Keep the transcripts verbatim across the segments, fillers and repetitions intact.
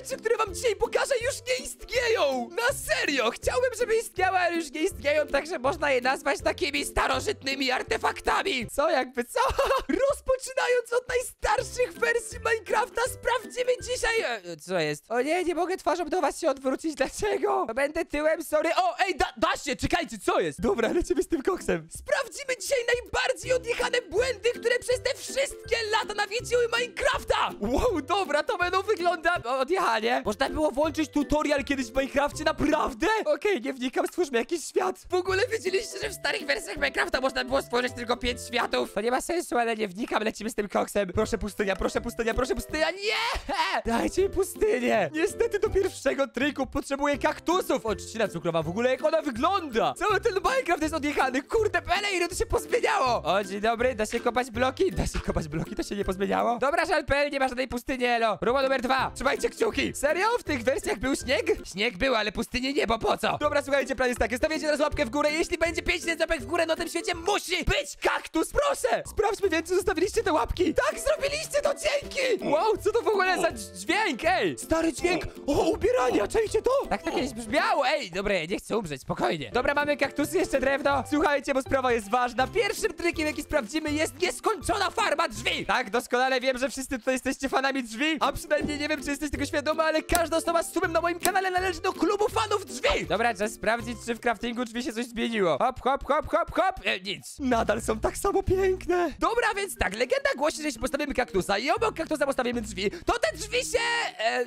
rzeczy, które wam dzisiaj pokażę, już nie istnieją! Na serio! Chciałbym, żeby istniały, ale już nie istnieją, także można je nazwać takimi starożytnymi artefaktami. Co jakby, co? Rozpoczynając od najstarszych wersji Minecrafta, sprawdzimy dzisiaj... E, co jest? O nie, nie mogę twarzą do was się odwrócić, dlaczego? Będę tyłem, sorry. O, ej, da, da się, czekajcie, co jest? Dobra, lecimy z tym koksem. Sprawdzimy dzisiaj najbardziej odjechane błędy, które przez te wszystkie lata nawiedziły Minecrafta. Wow, dobra, to będą wygląda... Odjechanie. Można było włączyć tutorial kiedyś w Minecrafcie, naprawdę? Okej, okay, nie wnikam, stwórzmy jakiś świat. W ogóle wiedzieliście, że w starych wersjach Minecrafta można było stworzyć tylko pięć światów? To nie ma sensu, ale nie wnikam, lecimy z tym koksem. Proszę pustynia, proszę pustynia, proszę pustynia, nie! Dajcie mi pustynię. Niestety do pierwszego triku potrzebuję kaktusów. O, trzcina cukrowa, w ogóle jak ona wygląda. Cały ten Minecraft jest odjechany, kurde, pele, ile to się pozmieniało. O, dzień dobry, da się kopać bloki? Da się kopać bloki, to się nie pozmieniało. Dobra, żal.pl, nie ma żadnej pustyni, elo. Próba numer dwa. Trzymajcie kciuki. Serio? W tych wersjach był śnieg? Śnieg był, ale pustyni nie, bo po co? Dobra, słuchajcie, plan jest taki. Stawiacie teraz łapkę w górę. Jeśli będzie pięć łapek w górę, no tym świecie musi być kaktus, proszę! Sprawdźmy więc, czy zostawiliście te łapki. Tak, zrobiliście to, dzięki! Wow, co to w ogóle za dźwięk, ej! Stary dźwięk! O, ubierania, czajcie to? Tak to kiedyś brzmiało, ej! Dobra, ja nie chcę umrzeć, spokojnie. Dobra, mamy kaktusy, jeszcze drewno. Słuchajcie, bo sprawa jest ważna. Pierwszym trikiem, jaki sprawdzimy, jest nieskończona farma drzwi. Tak, doskonale wiem, że wszyscy tutaj jesteście fanami drzwi, a przynajmniej nie wiem, czy jesteś tego świadoma, ale każda osoba z subem na moim kanale należy do klubu fanów drzwi. Dobra, czas sprawdzić, czy w craftingu drzwi się coś zmieniło. Hop, hop, hop, hop, hop. E, nic. Nadal są tak samo piękne. Dobra, więc tak, legenda głosi, że jeśli postawimy kaktusa i obok kaktusa postawimy drzwi, to te drzwi się... E,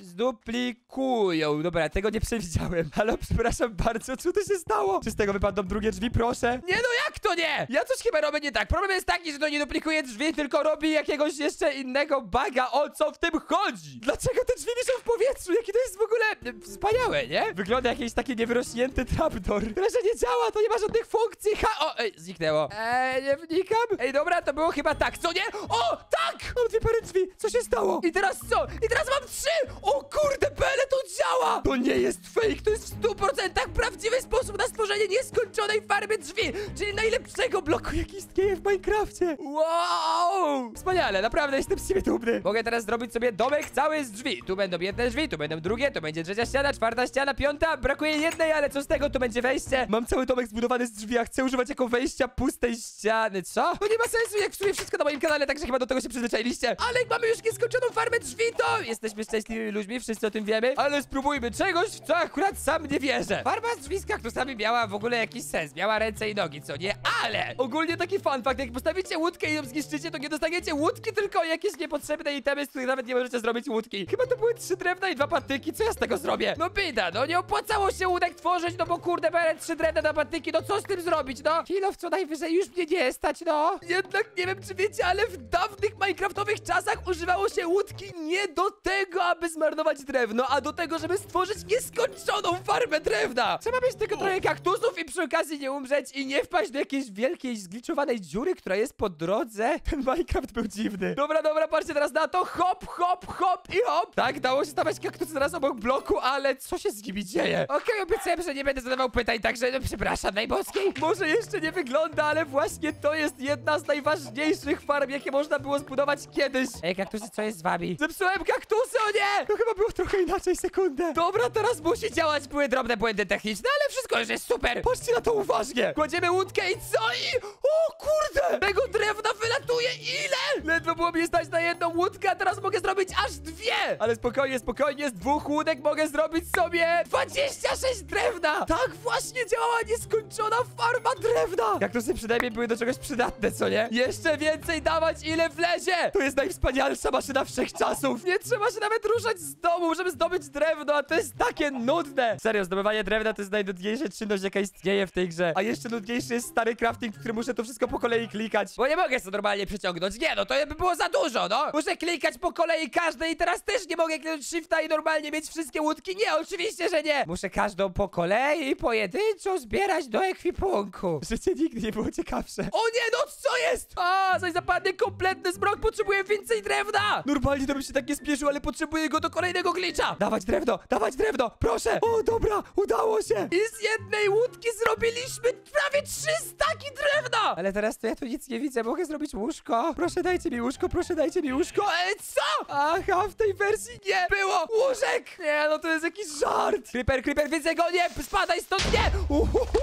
zduplikują. Dobra, tego nie przewidziałem. Ale przepraszam bardzo, co to się stało? Czy z tego wypadną drugie drzwi, proszę? Nie, no jak to nie? Ja coś chyba robię nie tak. Problem jest taki, że to nie duplikuje drzwi, tylko robi jakiegoś jeszcze innego buga. O co w tym chodzi? Dlaczego te drzwi wiszą w powietrzu? Jakie to jest w ogóle e, wspaniałe, nie? Wygląda jakiś taki niewyrośnięty trapdoor. Tyle, że nie działa, to nie ma żadnych funkcji. Ha, o, ej, zniknęło. Eee, nie wnikam. Ej, dobra, to było chyba tak, co nie? O, tak! Mam dwie pary drzwi. Co się stało? I teraz co? I teraz mam trzy! O kurde, Bele, to działa! To nie jest fake, to jest w stu procentach prawdziwy sposób na stworzenie nieskończonej farmy drzwi, czyli najlepszego bloku, jaki istnieje w Minecrafcie. Wow! Wspaniale, naprawdę jestem z siebie dumny. Mogę teraz zrobić sobie domek cały z drzwi. Tu będą jedne drzwi, tu będą drugie, tu będzie trzecia ściana, czwarta ściana, piąta. Brakuje jednej, ale co z tego, tu będzie wejście. Mam cały domek zbudowany z drzwi, a chcę używać jako wejścia pustej ściany. Co? To nie ma sensu, jak w sumie wszystko na moim kanale, także chyba do tego się przyzwyczailiście. Ale jak mamy już nieskończoną farmę drzwi, to jesteśmy szczęśliwymi ludźmi, wszyscy o tym wiemy. Ale spróbujmy czegoś, w co akurat sam nie wierzę. Farma z drzwi z kaktusami miała w ogóle jakiś sens. Miała ręce i nogi, co nie? Ale ogólnie taki fun fact, jak postawicie łódkę i ją zniszczycie, to nie dostaniecie łódki, tylko jakieś niepotrzebne itemy, z których nawet nie możecie zrobić łódki. Chyba to były trzy drewna i dwa patyki. Co ja z tego zrobię? No bida, no nie opłacało się łódek tworzyć, no bo kurde, bere trzy drewna na patyki, no co z tym zrobić, no? Chwilę, w co najwyżej już mnie nie stać, no. Jednak nie wiem, czy wiecie, ale w dawnych minecraftowych czasach używało się łódki nie do tego, aby zmarnować drewno, a do tego, żeby stworzyć nieskończoną farmę drewna. Trzeba mieć tylko trochę kaktusów i przy okazji nie umrzeć i nie wpaść do jakiejś wielkiej, zgliczowanej dziury, która jest po drodze. Ten Minecraft był dziwny. Dobra, dobra, patrzcie teraz na to. Hop, hop, hop i hop. Tak, dało się stawiać kaktusy zaraz obok bloku, ale co się z nimi dzieje? Okej, okay, obiecałem, że nie będę zadawał pytań, także no, przepraszam najmocniej. Może jeszcze nie wygląda, ale właśnie to jest jedna z najważniejszych farm, jakie można było zbudować kiedyś. Ej, kaktusy, co jest z wami? Zepsułem kaktusy, o nie! To chyba było trochę inaczej, sekundę. Dobra, teraz musi działać. Były drobne błędy techniczne, ale wszystko już jest super. Patrzcie na to uważnie. Kładziemy łódkę i co? I... O kurde! Tego drewna wylatuje ile? Ledwo było mnie stać na jedną łódkę, a teraz mogę zrobić aż dwie. Ale spokojnie, spokojnie, z dwóch łódek mogę zrobić sobie dwadzieścia sześć drewna. Tak właśnie działała nieskończona farma drewna. Kaktusy przynajmniej były do czegoś przydatne, co nie? Jeszcze więcej dawać, ile wlezie. To jest najwspanialsza maszyna wszechczasów. Nie trzeba się nawet ruszać z domu, żeby zdobyć drewno, a to jest takie nudne. Serio, zdobywanie drewna to jest najnudniejsza czynność, jaka istnieje w tej grze. A jeszcze nudniejszy jest stary crafting, w którym muszę to wszystko po kolei klikać. Bo nie mogę sobie normalnie przyciągnąć. Nie, no to by było za dużo, no. Muszę klikać po kolei każdej i teraz też nie mogę kliknąć shifta i normalnie mieć wszystkie łódki. Nie, oczywiście, że nie. Muszę każdą po kolei i pojedynczo zbierać do ekwipunku. Życie nigdy nie było ciekawsze. O nie, no co jest? A, coś zapadnie kompletny zmrok, potrzebuję więcej drewna. Normalnie to bym się tak nie spieszył, ale potrzebuję go do kolejnego glitcha. Dawać drewno, dawać drewno, proszę. O, dobra, udało się. I z jednej łódki zrobiliśmy prawie trzy staki drewna. Ale teraz to ja tu nic nie widzę, mogę zrobić łóżko. Proszę dajcie mi łóżko, proszę dajcie mi łóżko. E, co? Aha, w tej wersji nie było było! Łóżek! Nie, no to jest jakiś żart! Creeper, Creeper, widzę go! Nie! Spadaj stąd! Nie! Uhuhu.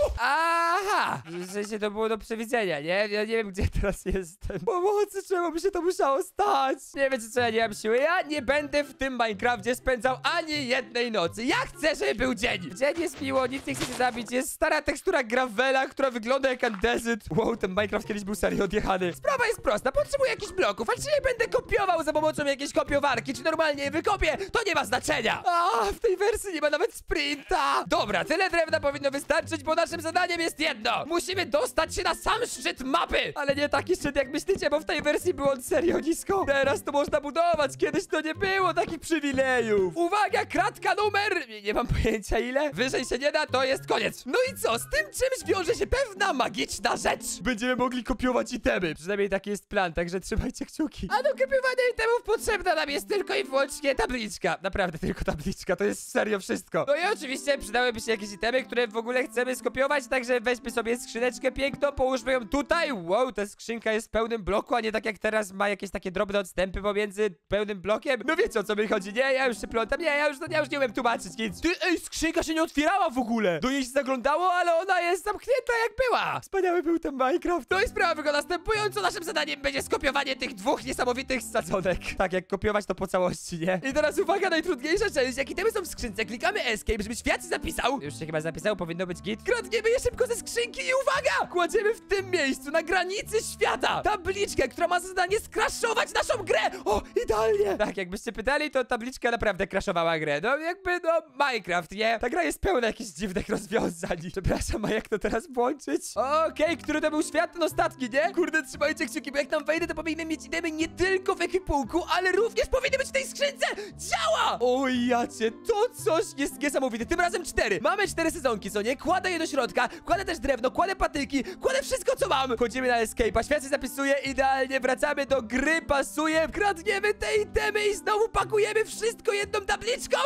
Aha! W sensie to było do przewidzenia, nie? Ja nie wiem, gdzie teraz jestem. Pomocy, czemu by się to musiało stać? Nie wiecie co, ja nie mam siły. Ja nie będę w tym Minecrafcie spędzał ani jednej nocy. Ja chcę, żeby był dzień. Dzień jest miło, nic nie chce się zabić. Jest stara tekstura gravela, która wygląda jak andezyt. Wow, ten Minecraft kiedyś był serio odjechany. Sprawa jest prosta, potrzebuję jakichś bloków, a czy je będę kopiował za pomocą jakiejś kopiowarki, czy normalnie je wykopię, to nie ma znaczenia. A, w tej wersji nie ma nawet sprinta. Dobra, tyle drewna powinno wystarczyć, bo naszym zadaniem jest jedno. Musimy dostać się na sam szczyt mapy. Ale nie taki szczyt, jak myślicie, bo w tej wersji był on serio nisko. Teraz to można budować, kiedyś to nie było takich przywilejów. Uwaga, kratka numer... Nie, nie mam pojęcia ile. Wyżej się nie da, to jest koniec. No i co? Z tym czymś wiąże się pewna magiczna rzecz. Będziemy mogli kopiować itemy. Przynajmniej taki jest plan, także trzymajcie kciuki. A do kopiowania itemów potrzebna nam jest tylko i wyłącznie tabliczka. Naprawdę tylko tabliczka, to jest serio wszystko. No i oczywiście przydałyby się jakieś itemy, które w ogóle chcemy skopiować, także weźmy sobie skrzyneczkę piękną, połóżmy ją tutaj. Wow, ta skrzynka jest w pełnym bloku, a nie tak jak teraz ma jakieś takie drobne odstępy pomiędzy pełnym blokiem. No wiecie o co mi chodzi, nie? Ja już się plątam, nie, ja już, ja już nie umiem tłumaczyć nic. Ty, ej, skrzynka się nie otwierała w ogóle. Do niej się zaglądało, ale ona jest zamknięta jak była. Wspaniały był ten Minecraft. No i sprawa wygląda następująco. Naszym zadaniem będzie skopiowanie tych dwóch niesamowitych sadzonek. Tak, jak kopiować to po całości, nie? I teraz uwaga, najtrudniejsza część. Jak itemy są w skrzynce, klikamy escape, żeby świat się zapisał. Już się chyba zapisał, powinno być git. Kradniemy je szybko ze skrzynki i uwaga! Kładziemy w tym miejscu, na granicy świata, tabliczkę, która ma za zadanie skraszować naszą grę. O, idealnie. Tak, jakbyście pytali, to tabliczka naprawdę crashowała grę. No jakby, no, Minecraft, nie? Ta gra jest pełna jakichś dziwnych rozwiązań. Przepraszam, a jak to teraz włączyć? Okej, okay, który to był świat? Ten ostatni, nie? Kurde, trzymajcie kciuki, bo jak tam wejdę, to powinny mieć itemy nie tylko w ekwipunku, ale również powinny być w tej skrzynce. Działa! Oj, jacie, to coś jest niesamowite. Tym razem cztery. Mamy cztery sezonki, co nie? Kładę je do środka, kładę też drewno, kładę patyki, kładę wszystko, co mam. Chodzimy na escape'a, świat się zapisuje idealnie, wracamy do gry, pasuje, kradniemy te itemy i znowu pakujemy wszystko jedną tabliczką.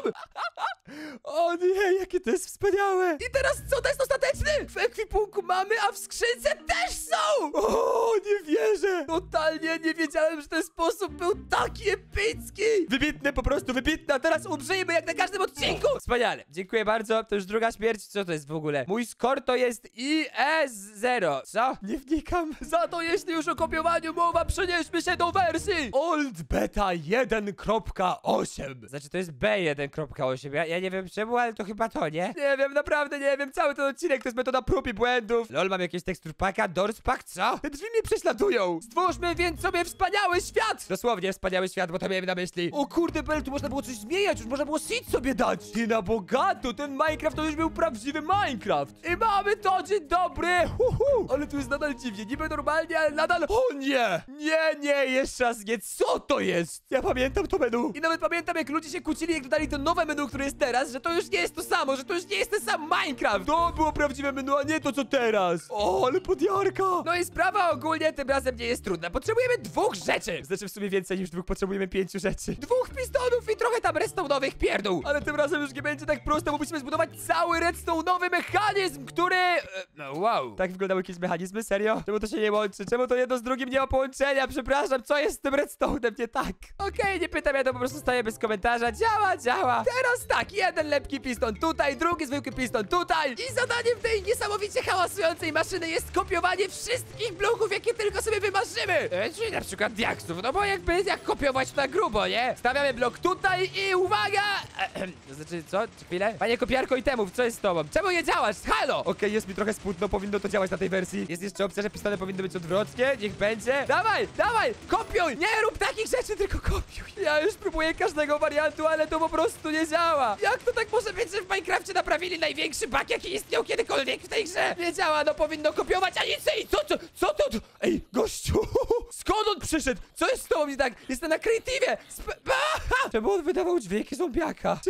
O nie, jakie to jest wspaniałe. I teraz co, to jest ostateczny? W ekwipunku mamy, a w skrzynce też są. O, nie wierzę. Totalnie nie wiedziałem, że ten sposób był taki epicki. Wybitny, po prostu wybitny, a teraz umrzyjmy jak na każdym odcinku. Wspaniale, dziękuję bardzo. To już druga śmierć, co to jest w ogóle? Mój skor to jest I S zero. Co? Nie wnikam. Za to jeśli już o kopiowaniu mowa, przenieśmy się do wersji Old Beta jeden kropka osiem. Znaczy to jest B jeden kropka osiem. Ja, ja nie wiem czemu, ale to chyba to, nie? Nie wiem, naprawdę nie wiem. Cały ten odcinek to jest metoda prób i błędów. Lol, mam jakieś tekstur packa, doors pack, co? Te drzwi mnie prześladują. Stwórzmy więc sobie wspaniały świat. Dosłownie wspaniały świat, bo to miałem na myśli. O kurde, Bel, tu można było coś zmieniać, już można było seed sobie dać. Ty na bogato, ten Minecraft to już był prawdziwy Minecraft. I mamy to, dzień dobry. Huhu. Ale tu jest nadal dziwnie, niby normalnie, ale nadal... O nie, nie, nie, jeszcze raz nie. Co to jest? Ja pamiętam to menu. I nawet pamiętam, jak ludzie się kłócili, jak dodali to nowe menu, które jest teraz, że to już nie jest to samo, że to już nie jest ten sam Minecraft. To było prawdziwe menu, a nie to, co teraz. O, ale podjarka. No i sprawa ogólnie tym razem nie jest trudna. Potrzebujemy dwóch rzeczy. Znaczy w sumie więcej niż dwóch, potrzebujemy pięciu rzeczy. Dwóch pistonów i trochę tam redstone'owych pierdół. Ale tym razem już nie będzie tak prosto, bo musimy zbudować cały redstone'owy mechanizm, który... No wow. Tak wyglądały jakieś mechanizmy? Serio? Czemu to się nie łączy? Czemu to jedno z drugim nie ma połączenia? Przepraszam, co jest z tym redstone'em nie tak? Okej, okay, nie pytam, ja to po prostu stoję bez komentarza. Działa, działa. Teraz tak, jeden lepki piston tutaj, drugi zwykły piston tutaj. I zadaniem tej niesamowicie hałasującej maszyny jest kopiowanie wszystkich bloków, jakie tylko sobie wymarzymy. E, czyli na przykład diaksów, no bo jakby jak kopiować to na grubo, nie? Stawiamy blok tutaj i uwaga! Ehem, to znaczy, co? Chwilę? Panie kopiarko itemów, co jest z tobą? Czemu nie działasz? Halo! Okej, okay, jest mi trochę smutno, powinno to działać na tej wersji. Jest jeszcze opcja, że pistony powinny być odwrotnie, niech będzie. Dawaj, dawaj, kopiuj! Nie rób takich rzeczy, tylko kopiuj. Ja już próbuję każdego wariantu, ale to po prostu nie działa. Jak to tak może być, że w Minecrafcie naprawili największy bug, jaki istniał kiedykolwiek w tej grze? Nie działa, no powinno kopiować, a nic i co, co, co to? Ej, gościu! Skąd on przyszedł? Co jest z tobą nie tak? Jestem na creative! Czemu on wydawał dźwięki zombiaka? Czy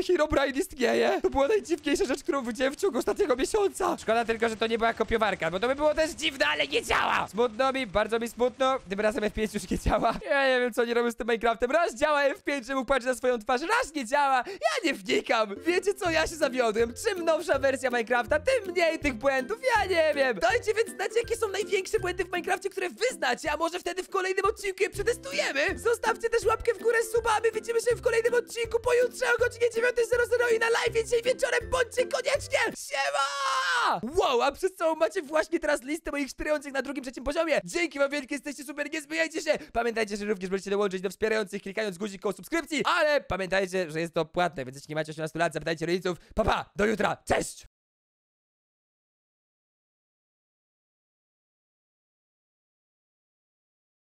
że Herobrine istnieje. To była najdziwniejsza rzecz, którą widziałem w ciągu ostatniego miesiąca. Szkoda tylko, że to nie była kopiowarka, bo to by było też dziwne, ale nie działa. Smutno mi, bardzo mi smutno. Tym razem F pięć już nie działa. Ja nie wiem, co nie robię z tym Minecraftem. Raz działa F pięć, że mógł patrzeć na swoją twarz, raz nie działa. Ja nie wnikam. Wiecie co, ja się zawiodłem. Czym nowsza wersja Minecrafta, tym mniej tych błędów. Ja nie wiem. Dajcie więc znać, jakie są największe błędy w Minecrafcie, które wy znacie, a może wtedy w kolejnym odcinku je przetestujemy. Zostawcie też łapkę w górę, suba, a my widzimy się w kolejnym odcinku pojutrze o godzinie dziewiątej zero zero i na live dzisiaj wieczorem. Bądźcie koniecznie. Siema! Wow, a przez całą macie właśnie teraz listę moich wspierających na drugim, trzecim poziomie. Dzięki wam wielkie, jesteście super, nie zmieniajcie się. Pamiętajcie, że również możecie dołączyć do wspierających, klikając guzik koło subskrypcji, ale pamiętajcie, że jest to płatne, więc jeśli nie macie osiemnastu lat, zapytajcie rodziców. Pa, pa, do jutra, cześć!